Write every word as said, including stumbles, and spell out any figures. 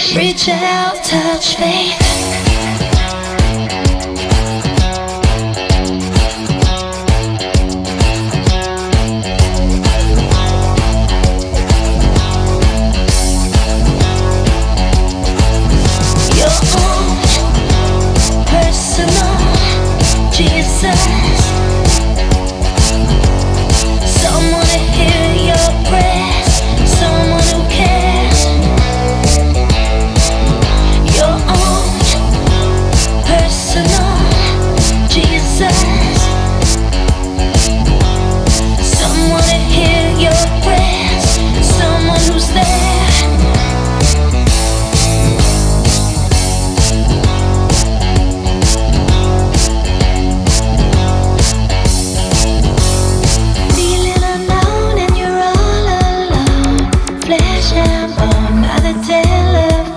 Reach out, touch faith. Your own personal Jesus. Someone to hear your prayers, someone who cares. Your own personal Jesus. Someone to hear your prayers, someone who's there. Feeling unknown and you're all alone. Flesh and bone by the telephone.